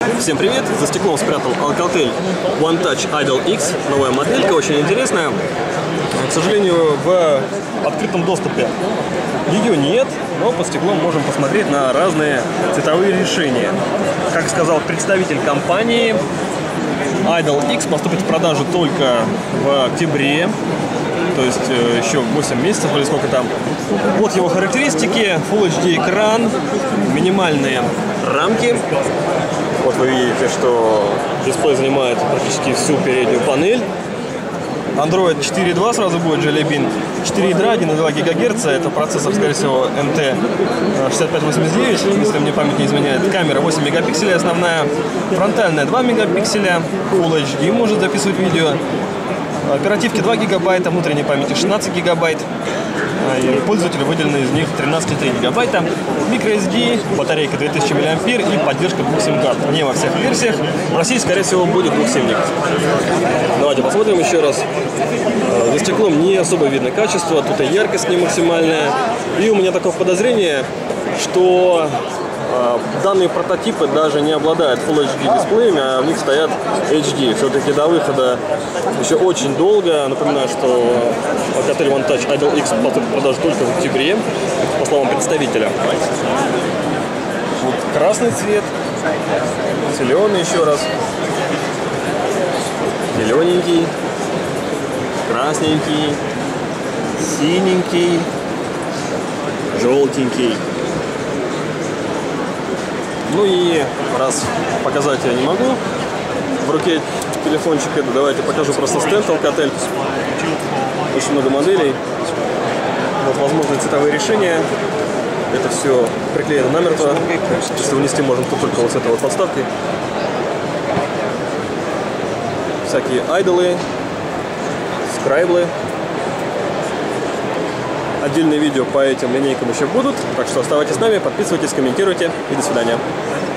Всем привет! За стеклом спрятал Alcatel One Touch Idol X. Новая моделька, очень интересная. К сожалению, в открытом доступе ее нет, но под стеклом можем посмотреть на разные цветовые решения. Как сказал представитель компании, Idol X поступит в продажу только в октябре, то есть еще 8 месяцев или сколько там. Вот его характеристики: Full HD экран, минимальные рамки. Вот вы видите, что дисплей занимает практически всю переднюю панель. Android 4.2 сразу будет, Jelly Bean. 4 ядра, 1,2 ГГц. Это процессор, скорее всего, MT6589, если мне память не изменяет. Камера 8 мегапикселей основная. Фронтальная 2 мегапикселя. Full HD может записывать видео. Оперативки 2 гигабайта, внутренней памяти 16 гигабайт. И пользователю выделено из них 13,3 гигабайта. MicroSD, батарейка 2000 мАh и поддержка 2 сим-карт. Не во всех версиях. В России, скорее всего, будет двухсимник. Давайте посмотрим еще раз. За стеклом не особо видно качество, тут и яркость не максимальная. И у меня такое подозрение, что данные прототипы даже не обладают Full HD дисплеями, а в них стоят HD. Все-таки до выхода еще очень долго. Напоминаю, что Alcatel One Touch Idol X поступит в продажу только в октябре, по словам представителя. Вот красный цвет, зеленый еще раз, зелененький, красненький, синенький, желтенький. Ну и раз показать я не могу в руке телефончик, это давайте покажу просто стенд Alcatel. Очень много моделей. Вот возможные цветовые решения. Это все приклеено намертво. Если унести можно только вот с этой вот подставки. Всякие айдолы, скрайблы. Отдельные видео по этим линейкам еще будут. Так что оставайтесь с нами, подписывайтесь, комментируйте и до свидания.